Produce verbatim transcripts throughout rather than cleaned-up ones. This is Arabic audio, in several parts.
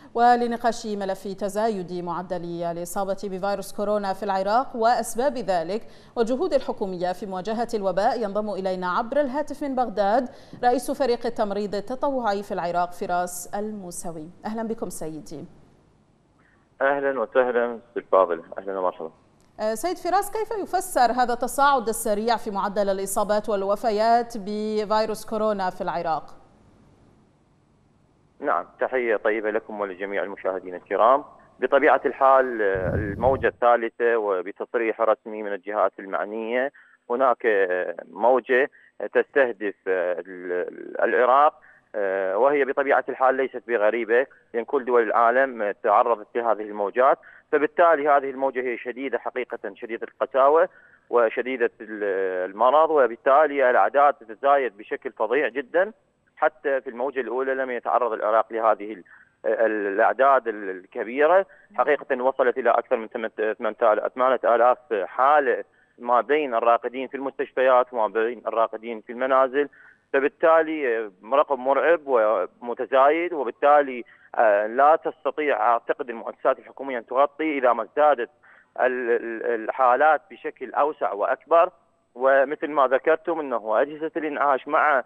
ولنقاش ملف تزايد معدل الإصابة بفيروس كورونا في العراق وأسباب ذلك والجهود الحكومية في مواجهة الوباء، ينضم إلينا عبر الهاتف من بغداد رئيس فريق التمريض التطوعي في العراق فراس الموسوي. أهلا بكم سيدي. أهلا وسهلا سيد فاضل، أهلا ومرحبا. سيد فراس، كيف يفسر هذا التصاعد السريع في معدل الإصابات والوفيات بفيروس كورونا في العراق؟ نعم، تحية طيبة لكم ولجميع المشاهدين الكرام. بطبيعة الحال الموجة الثالثة وبتصريح رسمي من الجهات المعنية هناك موجة تستهدف العراق، وهي بطبيعة الحال ليست بغريبة لأن كل دول العالم تعرضت لهذه الموجات، فبالتالي هذه الموجة هي شديدة حقيقة، شديدة القساوة وشديدة المرض، وبالتالي الأعداد تتزايد بشكل فظيع جدا. حتى في الموجة الأولى لم يتعرض العراق لهذه الأعداد الكبيرة، حقيقة وصلت إلى أكثر من ثمانية آلاف حالة ما بين الراقدين في المستشفيات وما بين الراقدين في المنازل، فبالتالي رقم مرعب ومتزايد، وبالتالي لا تستطيع أعتقد المؤسسات الحكومية أن تغطي إذا ما ازدادت الحالات بشكل أوسع وأكبر. ومثل ما ذكرتم أنه أجهزة الإنعاش مع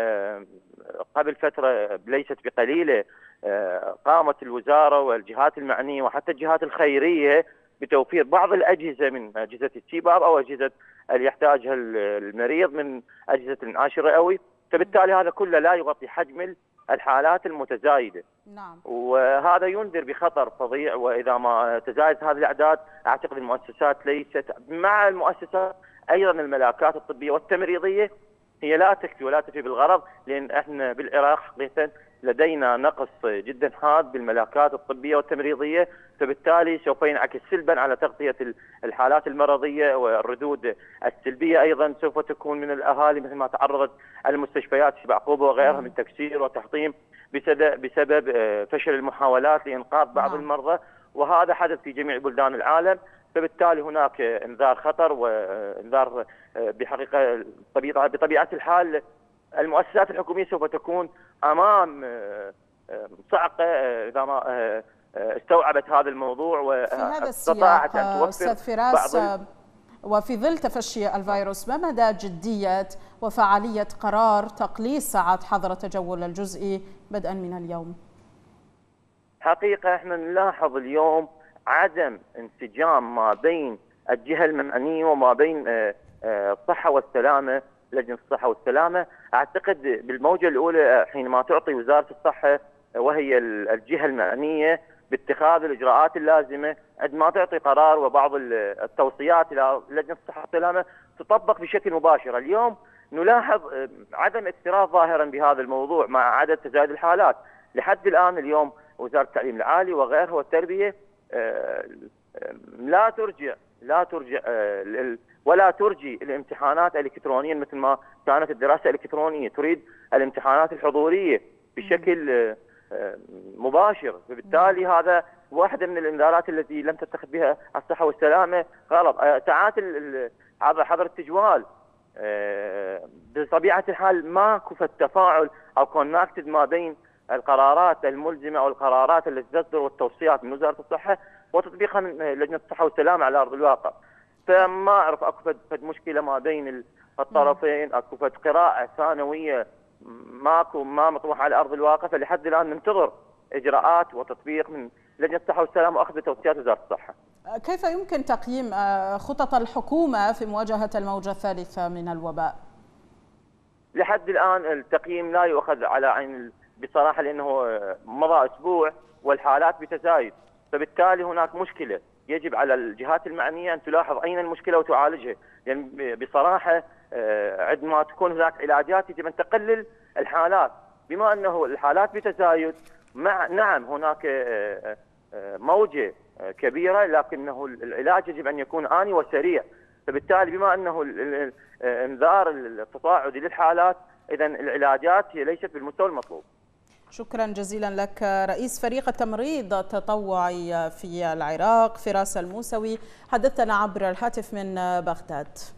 قبل فترة ليست بقليلة قامت الوزارة والجهات المعنية وحتى الجهات الخيرية بتوفير بعض الأجهزة من أجهزة السيباب أو أجهزة اللي يحتاجها المريض من أجهزة الإنعاش الرئوي، فبالتالي هذا كله لا يغطي حجم الحالات المتزايدة. نعم. وهذا ينذر بخطر فظيع، وإذا ما تزايد هذه الأعداد أعتقد المؤسسات ليست مع المؤسسات أيضا الملاكات الطبية والتمريضية هي لا تكفي ولا تفي بالغرض، لأن احنا بالعراق حقيقة لدينا نقص جدا حاد بالملاكات الطبية والتمريضية، فبالتالي سوف ينعكس سلبا على تغطية الحالات المرضية، والردود السلبية أيضا سوف تكون من الأهالي مثل ما تعرضت المستشفيات في بعقوبة وغيرها من تكسير وتحطيم بسبب فشل المحاولات لإنقاذ بعض المرضى، وهذا حدث في جميع بلدان العالم. فبالتالي هناك انذار خطر وانذار بحقيقة بطبيعة الحال المؤسسات الحكومية سوف تكون أمام صعقة إذا ما استوعبت هذا الموضوع واستطاعت أن توفر أستاذ فراس، وفي ظل تفشي الفيروس ما مدى جدية وفعالية قرار تقليص ساعات حظر التجول الجزئي بدءا من اليوم؟ حقيقة احنا نلاحظ اليوم عدم انسجام ما بين الجهة المعنية وما بين الصحة والسلامة، لجنة الصحة والسلامة. أعتقد بالموجة الأولى حينما تعطي وزارة الصحة وهي الجهة المعنية باتخاذ الإجراءات اللازمة، عندما تعطي قرار وبعض التوصيات إلى لجنة الصحة والسلامة تطبق بشكل مباشر. اليوم نلاحظ عدم اكتراث ظاهرا بهذا الموضوع مع عدد تزايد الحالات. لحد الآن اليوم وزارة التعليم العالي وغيرها والتربية لا ترجع لا ترجع ولا ترجي الامتحانات الإلكترونية مثل ما كانت الدراسة الإلكترونية، تريد الامتحانات الحضورية بشكل مباشر. فبالتالي هذا واحدة من الانذارات التي لم تتخذ بها الصحة والسلامة غلط. ساعات حظر التجوال بطبيعة الحال ماكو التفاعل أو كونكتد ما بين القرارات الملزمة أو القرارات التي تصدر والتوصيات من وزارة الصحة وتطبيقها من لجنة الصحة والسلامة على أرض الواقع. فما أعرف أكو فد مشكلة ما بين الطرفين، أكو فد قراءة ثانوية ماكو ما مطروحة على أرض الواقع، فلحد الآن ننتظر إجراءات وتطبيق من لجنة الصحة والسلامة وأخذ توصيات وزارة الصحة. كيف يمكن تقييم خطط الحكومة في مواجهة الموجة الثالثة من الوباء؟ لحد الآن التقييم لا يؤخذ على عين بصراحة، لأنه مضى أسبوع والحالات بتزايد، فبالتالي هناك مشكلة يجب على الجهات المعنية أن تلاحظ أين المشكلة وتعالجها. يعني بصراحة عندما تكون هناك علاجات يجب أن تقلل الحالات، بما أنه الحالات بتزايد. مع نعم هناك موجة كبيرة، لكنه العلاج يجب أن يكون آني وسريع، فبالتالي بما أنه انذار التصاعدي للحالات إذن العلاجات هي ليست بالمستوى المطلوب. شكرا جزيلا لك رئيس فريق التمريض التطوعي في العراق فراس الموسوي، حدثنا عبر الهاتف من بغداد.